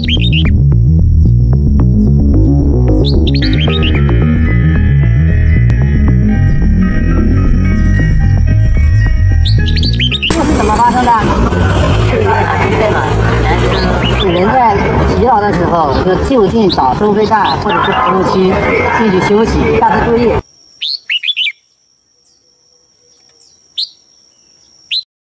这是怎么发生的？人在疲劳的时候，就就近找收费站或者是服务区进去休息，下次注意。